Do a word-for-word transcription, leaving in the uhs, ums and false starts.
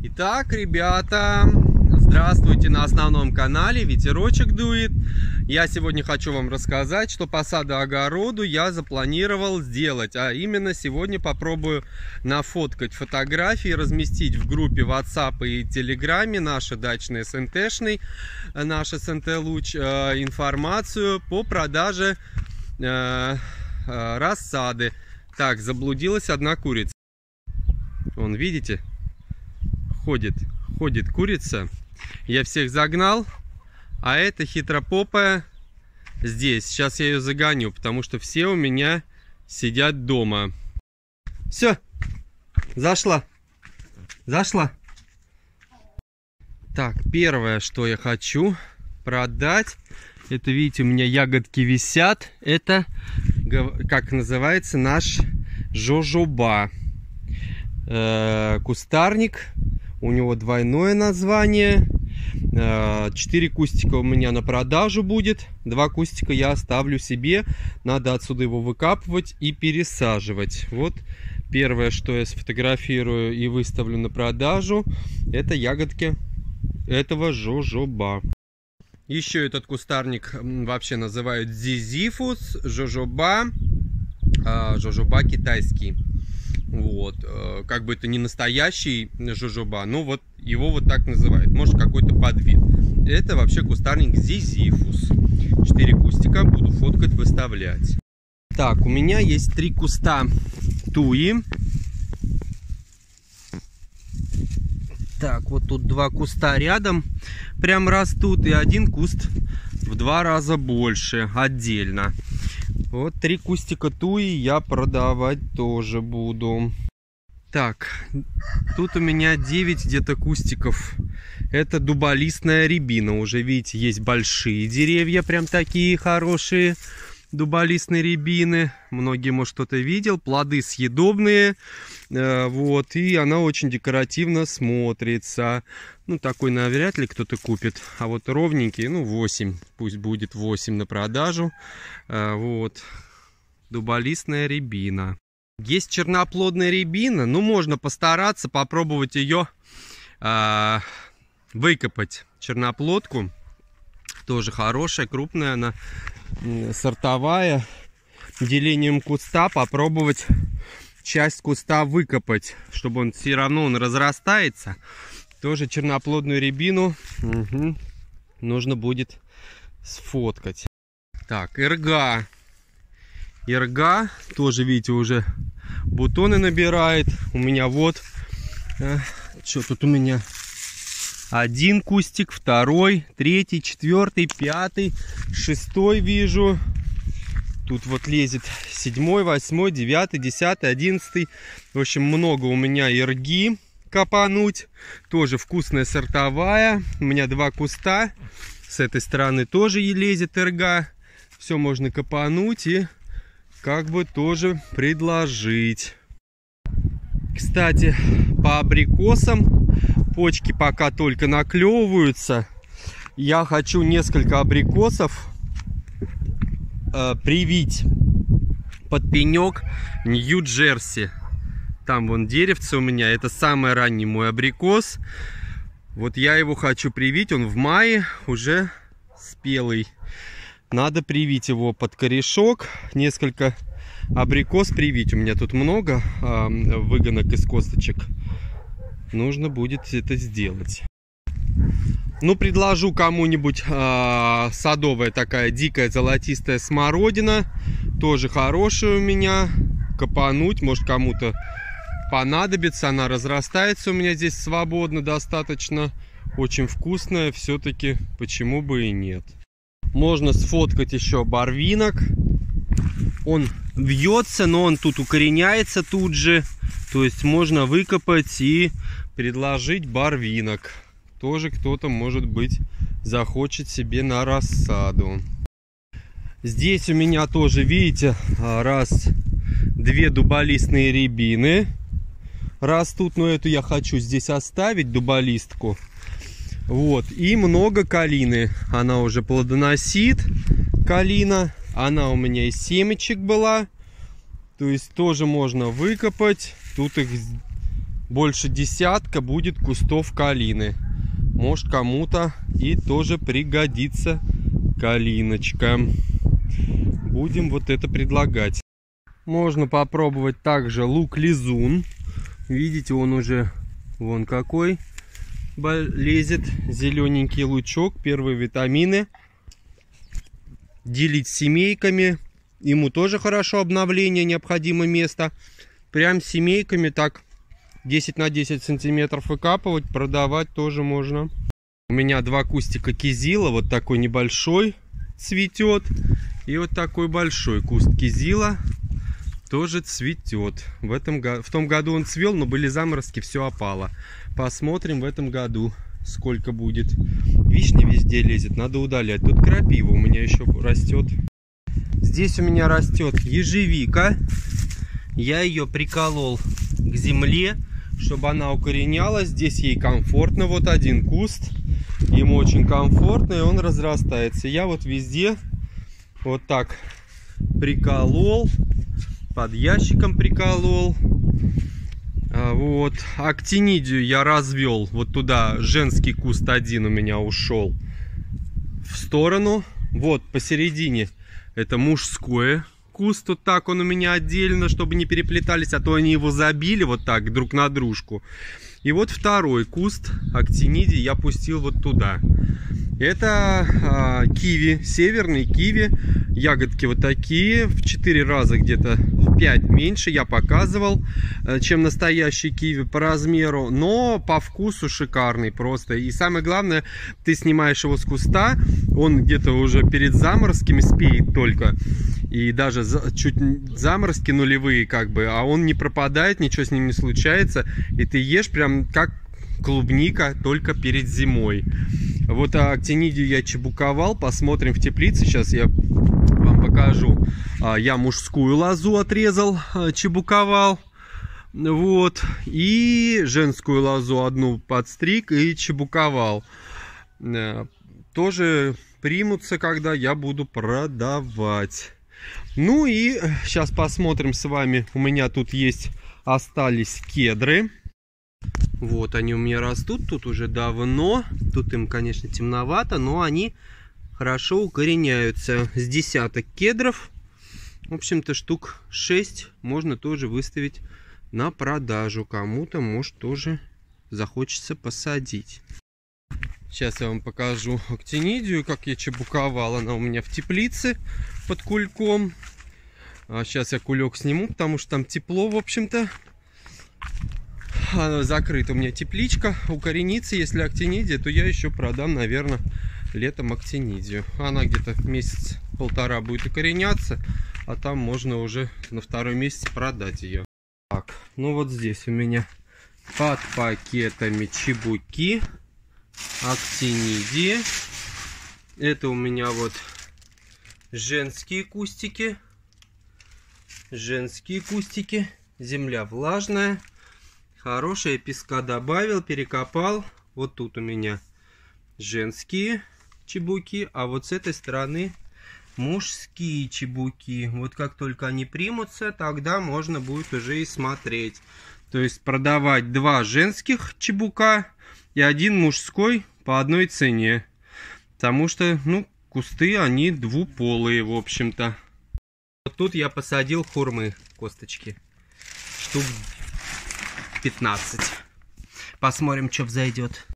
Итак, ребята, здравствуйте на основном канале, ветерочек дует. Я сегодня хочу вам рассказать, что по саду-огороду я запланировал сделать. А именно сегодня попробую нафоткать фотографии, разместить в группе WhatsApp и Telegram наши дачные СНТшный, наш СНТ Луч, э, информацию по продаже э, э, рассады. Так, заблудилась одна курица. Вон, видите? Ходит, ходит курица. Я всех загнал, а эта хитропопая здесь. Сейчас я ее загоню, потому что все у меня сидят дома. Все, зашла, зашла. Так, первое, что я хочу продать, это, видите, у меня ягодки висят. Это, как называется, наш жожоба. Э, кустарник. У него двойное название. Четыре кустика у меня на продажу будет. Два кустика я оставлю себе. Надо отсюда его выкапывать и пересаживать. Вот первое, что я сфотографирую и выставлю на продажу, это ягодки этого жожоба. Еще этот кустарник вообще называют зизифус, жожоба, жожоба китайский. Вот, как бы это не настоящий жожоба, но вот его вот так называют, может какой-то подвид. Это вообще кустарник зизифус. Четыре кустика буду фоткать, выставлять. Так, у меня есть три куста туи. Так, вот тут два куста рядом прям растут, и один куст в два раза больше отдельно. Вот три кустика туи я продавать тоже буду. Так, тут у меня девять где-то кустиков. Это дуболистная рябина. Уже, видите, есть большие деревья, прям такие хорошие дуболистные рябины. Многие, может, кто-то видел. Плоды съедобные. Вот, и она очень декоративно смотрится. Ну, такой навряд ли кто-то купит. А вот ровненький, ну, восемь. Пусть будет восемь на продажу. Вот. Дуболистная рябина. Есть черноплодная рябина. Ну, можно постараться попробовать ее э, выкопать. Черноплодку. Тоже хорошая, крупная она. Сортовая. Делением куста попробовать часть куста выкопать. Чтобы он все равно он разрастается. Тоже черноплодную рябину угу, нужно будет сфоткать. Так, ирга. Ирга тоже, видите, уже бутоны набирает. У меня вот, э, что тут у меня? Один кустик, второй, третий, четвертый, пятый, шестой вижу. Тут вот лезет седьмой, восьмой, девятый, десятый, одиннадцатый. В общем, много у меня ирги копануть. Тоже вкусная сортовая. У меня два куста. С этой стороны тоже и лезет ирга. Все можно копануть и как бы тоже предложить. Кстати, по абрикосам почки пока только наклевываются. Я хочу несколько абрикосов э, привить под пенек Нью-Джерси. Там вон деревце у меня. Это самый ранний мой абрикос. Вот я его хочу привить. Он в мае уже спелый. Надо привить его под корешок. Несколько абрикос привить. У меня тут много э, выгонок из косточек. Нужно будет это сделать. Ну, предложу кому-нибудь э, садовая такая дикая золотистая смородина. Тоже хорошая у меня. Копануть. Может, кому-то понадобится. Она разрастается у меня здесь свободно достаточно. Очень вкусная. Все-таки почему бы и нет. Можно сфоткать еще барвинок. Он вьется, но он тут укореняется тут же. То есть можно выкопать и предложить барвинок. Тоже кто-то, может быть, захочет себе на рассаду. Здесь у меня тоже, видите, раз, две дуболистные рябины растут. Но эту я хочу здесь оставить, дуболистку. Вот, и много калины. Она уже плодоносит, калина. Она у меня из семечек была. То есть тоже можно выкопать. Тут их больше десятка будет кустов калины. Может, кому-то и тоже пригодится калиночка. Будем вот это предлагать. Можно попробовать также лук-лизун. Видите, он уже вон какой лезет. Зелененький лучок, первые витамины. Делить семейками. Ему тоже хорошо обновление, необходимо место. Прям семейками так десять на десять сантиметров выкапывать, продавать тоже можно. У меня два кустика кизила, вот такой небольшой цветет. И вот такой большой куст кизила тоже цветет. В, этом, в том году он цвел, но были заморозки, все опало. Посмотрим в этом году, сколько будет. Вишня везде лезет, надо удалять. Тут крапива у меня еще растет. Здесь у меня растет ежевика. Я ее приколол к земле, чтобы она укоренялась. Здесь ей комфортно. Вот один куст. Ему очень комфортно, и он разрастается. Я вот везде вот так приколол. Под ящиком приколол. Вот. Актинидию я развел. Вот туда женский куст один у меня ушел в сторону. Вот посередине это мужское куст. Вот так он у меня отдельно, чтобы не переплетались, а то они его забили вот так друг на дружку. И вот второй куст актинидии я пустил вот туда. Это а, киви, северный киви. Ягодки вот такие, в четыре раза где-то, в пять меньше я показывал, чем настоящий киви по размеру. Но по вкусу шикарный просто. И самое главное, ты снимаешь его с куста, он где-то уже перед заморозками спеет только. И даже чуть заморозки нулевые как бы, а он не пропадает, ничего с ним не случается. И ты ешь прям как клубника, только перед зимой. Вот актинидию я чебуковал, посмотрим в теплице. Сейчас я вам покажу. Я мужскую лозу отрезал, чебуковал. Вот. И женскую лозу одну подстриг и чебуковал. Тоже примутся, когда я буду продавать. Ну и сейчас посмотрим с вами. У меня тут есть, остались кедры. Вот они у меня растут тут уже давно. Тут им, конечно, темновато, но они хорошо укореняются. С десяток кедров. В общем-то, штук шесть можно тоже выставить на продажу. Кому-то, может, тоже захочется посадить. Сейчас я вам покажу актинидию, как я чебуковал. Она у меня в теплице под кульком. А сейчас я кулек сниму, потому что там тепло, в общем-то. Закрыта у меня тепличка. Укоренится, если актинидия, то я еще продам, наверное, летом актинидию. Она где-то месяц-полтора будет укореняться, а там можно уже на второй месяц продать ее. Так, ну вот здесь у меня под пакетами чебуки, актинидии. Это у меня вот женские кустики. Женские кустики. Земля влажная. Хорошая, песка добавил, перекопал. Вот тут у меня женские чебуки, а вот с этой стороны мужские чебуки. Вот как только они примутся, тогда можно будет уже и смотреть. То есть продавать два женских чебука и один мужской по одной цене. Потому что, ну, кусты, они двуполые, в общем-то. Вот тут я посадил хурмы, косточки. Штук пятнадцать. Посмотрим, что взойдет.